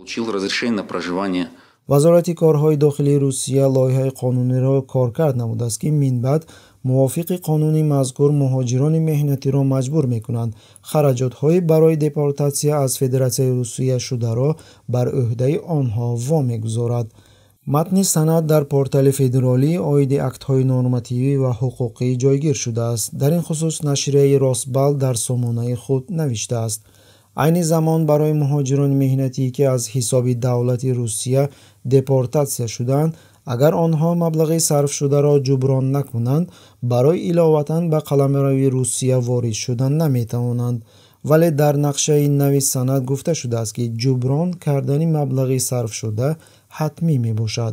получил разрешение на проживание. وزارت کارهای داخلی روسیه لایحه قانونی را کارکرد نموده است که من بعد موافق قانونی مذکور مهاجران مهنتی را مجبور می‌کنند خراجات‌های برای دپورتاسیا از فدراسیون روسیه شده را بر عهده آنها وامی‌گذارد. متن سند در پورتال فدرالی عاید اکت‌های نورماتیوی و حقوقی جایگیر شده است. در این خصوص نشریه راسبال در سامانه خود نوشته است: عین زمان برای مهاجران مهنتی که از حساب دولت روسیه دپورتاسیا شدند، اگر آنها مبلغ صرف شده را جبران نکنند، برای علاوه به قلمرو روسیه وارد شدن نمی‌توانند. ولی در نقشه نوی سند گفته شده است که جبران کردن مبلغ صرف شده حتمی می باشد.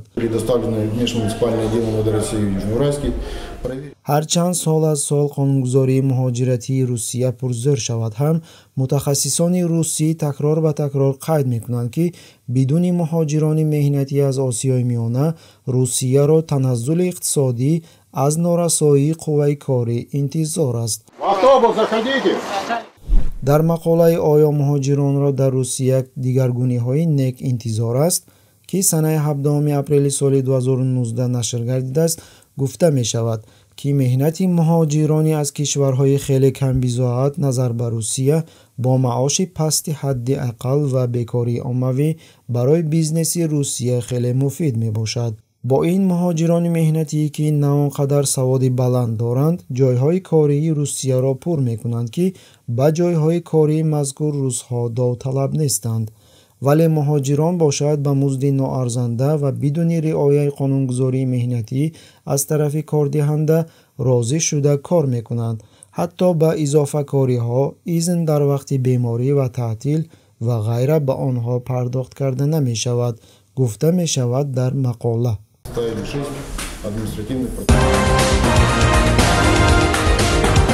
هر چند سال از سال قانونگذاری مهاجرتی روسیه پرزور شود هم، متخصصان روسی تکرار به تکرار قید می کنند که بدون مهاجران مهنتی از آسیای میانه روسیه را تنزل اقتصادی از نارسایی قوه کاری انتظار است. در مقاله آیا مهاجران را در روسیه دیگرگونی‌های نیک انتظار است که سنه 17 اپریل سال 2019 نشر گردیده است، گفته می شود که مهنت مهاجرانی از کشورهای خیلی کم بضاعت نظر به روسیه با معاش پست حد اقل و بیکاری عمومی برای بیزنس روسیه خیلی مفید می باشد. با این مهاجران مهنتی که نه آنقدر سواد بلند دارند، جایهای کاری روسیه را پر می کنند که به جایهای کاری مذکور روزها داوطلب نیستند. ولی مهاجران باشد به مزد ناارزنده و بدون رعایت قانونگذاری مهنتی از طرف کاردهنده راضی شده کار می کنند. حتی به اضافه کاری ها، ایزن در وقت بیماری و تعطیل و غیره به آنها پرداخت کرده نمی شود، گفته می شود در مقاله. административных процессов.